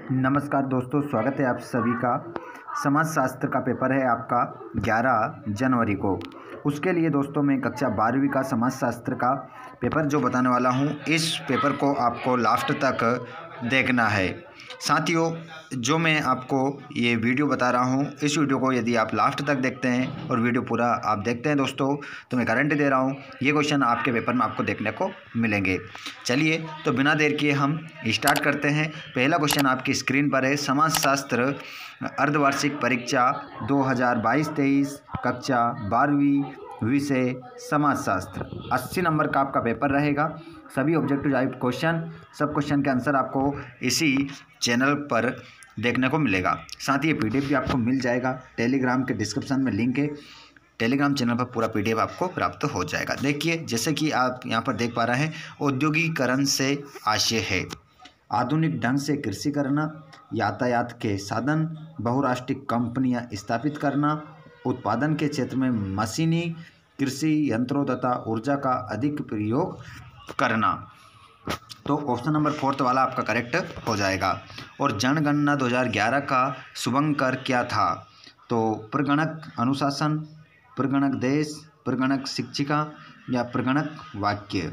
नमस्कार दोस्तों, स्वागत है आप सभी का। समाजशास्त्र का पेपर है आपका 11 जनवरी को। उसके लिए दोस्तों मैं कक्षा 12वीं का समाजशास्त्र का पेपर जो बताने वाला हूँ, इस पेपर को आपको लास्ट तक देखना है। साथियों, जो मैं आपको ये वीडियो बता रहा हूँ, इस वीडियो को यदि आप लास्ट तक देखते हैं और वीडियो पूरा आप देखते हैं दोस्तों, तो मैं गारंटी दे रहा हूँ ये क्वेश्चन आपके पेपर में आपको देखने को मिलेंगे। चलिए तो बिना देर किए हम स्टार्ट करते हैं। पहला क्वेश्चन आपकी स्क्रीन पर है। समाजशास्त्र अर्धवार्षिक परीक्षा 2022-23 कक्षा 12वीं विषय समाजशास्त्र 80 नंबर का आपका पेपर रहेगा। सभी ऑब्जेक्टिव टाइप क्वेश्चन, सब क्वेश्चन के आंसर आपको इसी चैनल पर देखने को मिलेगा। साथ ही ये पीडीएफ भी आपको मिल जाएगा। टेलीग्राम के डिस्क्रिप्शन में लिंक है, टेलीग्राम चैनल पर पूरा पीडीएफ आपको प्राप्त हो जाएगा। देखिए, जैसे कि आप यहाँ पर देख पा रहे हैं, औद्योगिकीकरण से आशय है आधुनिक ढंग से कृषि करना, यातायात के साधन, बहुराष्ट्रीय कंपनियां स्थापित करना, उत्पादन के क्षेत्र में मशीनी कृषि यंत्रों तथा ऊर्जा का अधिक प्रयोग करना। तो ऑप्शन नंबर 4 वाला आपका करेक्ट हो जाएगा। और जनगणना 2011 का शुभंकर क्या था? तो प्रगणक अनुशासन, प्रगणक देश, प्रगणक शिक्षिका या प्रगणक वाक्य।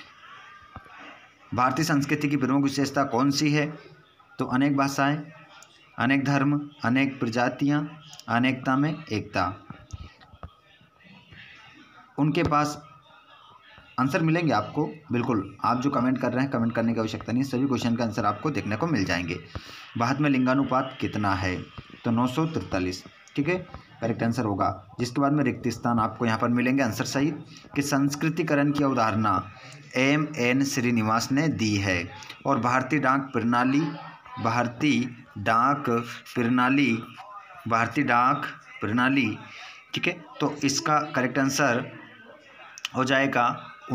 भारतीय संस्कृति की प्रमुख विशेषता कौन सी है? तो अनेक भाषाएं, अनेक धर्म, अनेक प्रजातियां, अनेकता में एकता। उनके पास आंसर मिलेंगे आपको, बिल्कुल। आप जो कमेंट कर रहे हैं, कमेंट करने की आवश्यकता नहीं, सभी क्वेश्चन का आंसर आपको देखने को मिल जाएंगे। भारत में लिंगानुपात कितना है? तो 943, ठीक है, करेक्ट आंसर होगा। जिसके बाद में रिक्त स्थान आपको यहाँ पर मिलेंगे आंसर सही। कि संस्कृतिकरण की अवधारणा M.N. श्रीनिवास ने दी है। और भारतीय डाक प्रणाली, ठीक है, तो इसका करेक्ट आंसर हो जाएगा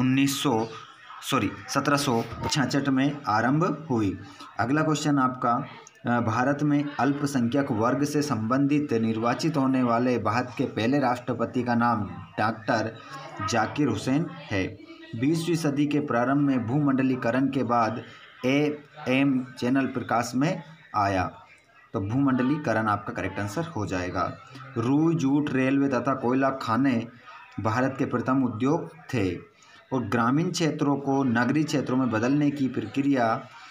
1766 में आरंभ हुई। अगला क्वेश्चन आपका, भारत में अल्पसंख्यक वर्ग से संबंधित निर्वाचित होने वाले भारत के पहले राष्ट्रपति का नाम डॉक्टर जाकिर हुसैन है। 20वीं सदी के प्रारंभ में भूमंडलीकरण के बाद AM चैनल प्रकाश में आया। तो भूमंडलीकरण आपका करेक्ट आंसर हो जाएगा। रुई, जूट, रेलवे तथा कोयला खाने भारत के प्रथम उद्योग थे। और ग्रामीण क्षेत्रों को नगरीय क्षेत्रों में बदलने की प्रक्रिया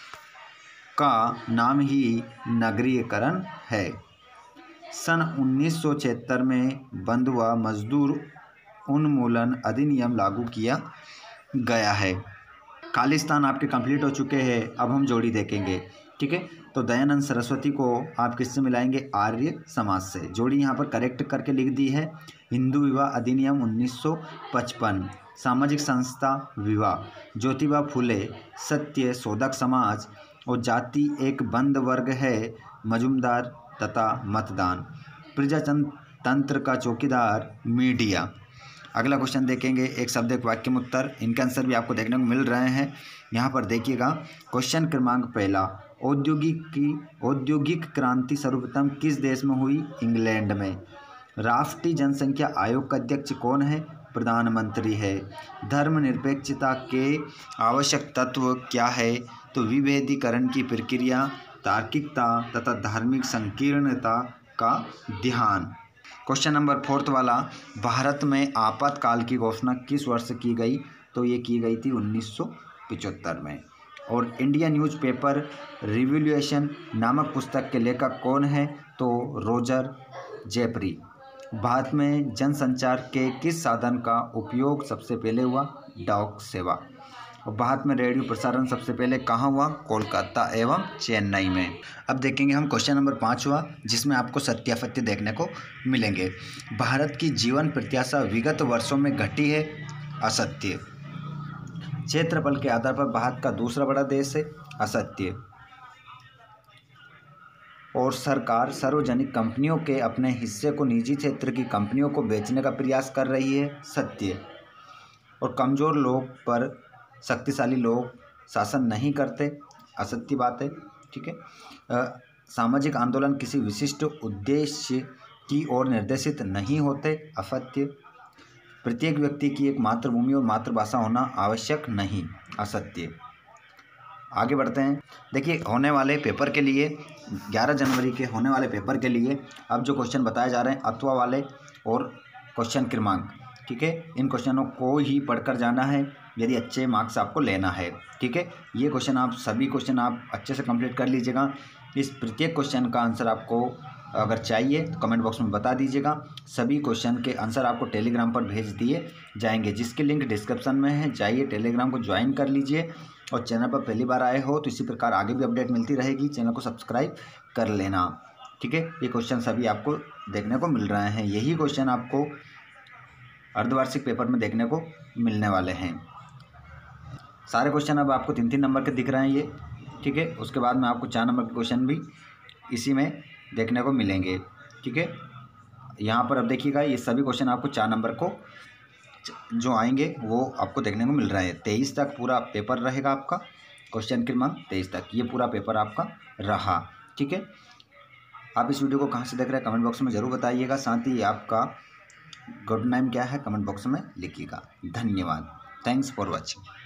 का नाम ही नगरीकरण है। सन 1976 में बंधुआ मजदूर उन्मूलन अधिनियम लागू किया गया है। खालिस्तान आपके कंप्लीट हो चुके हैं। अब हम जोड़ी देखेंगे, ठीक है। तो दयानंद सरस्वती को आप किससे मिलाएंगे? आर्य समाज से। जोड़ी यहाँ पर करेक्ट करके लिख दी है। हिंदू विवाह अधिनियम 1955, सामाजिक संस्था विवाह, ज्योतिबा फुले, सत्य शोधक समाज, और जाति एक बंद वर्ग है, मजुमदार तथा मतदान, प्रजातंत्र का चौकीदार, मीडिया। अगला क्वेश्चन देखेंगे, एक शब्द एक वाक्य में उत्तर। इनके आंसर भी आपको देखने को मिल रहे हैं। यहाँ पर देखिएगा, क्वेश्चन क्रमांक पहला, औद्योगिक क्रांति सर्वप्रथम किस देश में हुई? इंग्लैंड में। राष्ट्रीय जनसंख्या आयोग का अध्यक्ष कौन है? प्रधानमंत्री है। धर्मनिरपेक्षता के आवश्यक तत्व क्या है? तो विभेदीकरण की प्रक्रिया, तार्किकता तथा धार्मिक संकीर्णता का ध्यान। क्वेश्चन नंबर 4 वाला, भारत में आपातकाल की घोषणा किस वर्ष की गई? तो ये की गई थी 1975 में। और इंडिया न्यूज़पेपर रिवॉल्यूशन नामक पुस्तक के लेखक कौन है? तो रोजर जेफरी। भारत में जनसंचार के किस साधन का उपयोग सबसे पहले हुआ? डाक सेवा। और भारत में रेडियो प्रसारण सबसे पहले कहाँ हुआ? कोलकाता एवं चेन्नई में। अब देखेंगे हम क्वेश्चन नंबर 5वां, जिसमें आपको सत्यापत्य देखने को मिलेंगे। भारत की जीवन प्रत्याशा विगत वर्षों में घटी है, असत्य। क्षेत्रफल के आधार पर भारत का दूसरा बड़ा देश है, असत्य। और सरकार सार्वजनिक कंपनियों के अपने हिस्से को निजी क्षेत्र की कंपनियों को बेचने का प्रयास कर रही है, सत्य। और कमज़ोर लोग पर शक्तिशाली लोग शासन नहीं करते, असत्य बात है, ठीक है। सामाजिक आंदोलन किसी विशिष्ट उद्देश्य की ओर निर्देशित नहीं होते, असत्य। प्रत्येक व्यक्ति की एक मातृभूमि और मातृभाषा होना आवश्यक नहीं, असत्य। आगे बढ़ते हैं। देखिए होने वाले पेपर के लिए 11 जनवरी के होने वाले पेपर के लिए अब जो क्वेश्चन बताए जा रहे हैं अथवा वाले और क्वेश्चन क्रमांक, ठीक है, इन क्वेश्चनों को ही पढ़कर जाना है यदि अच्छे मार्क्स आपको लेना है, ठीक है। ये क्वेश्चन आप सभी क्वेश्चन आप अच्छे से कंप्लीट कर लीजिएगा। इस प्रत्येक क्वेश्चन का आंसर आपको अगर चाहिए तो कमेंट बॉक्स में बता दीजिएगा। सभी क्वेश्चन के आंसर आपको टेलीग्राम पर भेज दिए जाएंगे, जिसकी लिंक डिस्क्रिप्शन में है। जाइए टेलीग्राम को ज्वाइन कर लीजिए और चैनल पर पहली बार आए हो तो इसी प्रकार आगे भी अपडेट मिलती रहेगी, चैनल को सब्सक्राइब कर लेना, ठीक है। ये क्वेश्चन सभी आपको देखने को मिल रहे हैं, यही क्वेश्चन आपको अर्धवार्षिक पेपर में देखने को मिलने वाले हैं। सारे क्वेश्चन अब आपको 3-3 नंबर के दिख रहे हैं ये, ठीक है। उसके बाद में आपको 4 नंबर के क्वेश्चन भी इसी में देखने को मिलेंगे, ठीक है। यहाँ पर अब देखिएगा ये सभी क्वेश्चन आपको 4 नंबर को जो आएंगे वो आपको देखने को मिल रहा है। 23 तक पूरा पेपर रहेगा आपका, क्वेश्चन क्रमांक 23 तक ये पूरा पेपर आपका रहा, ठीक है। आप इस वीडियो को कहाँ से देख रहे हैं कमेंट बॉक्स में ज़रूर बताइएगा। साथ ही आपका गुड नेम क्या है कमेंट बॉक्स में लिखिएगा। धन्यवाद, थैंक्स फॉर वॉचिंग।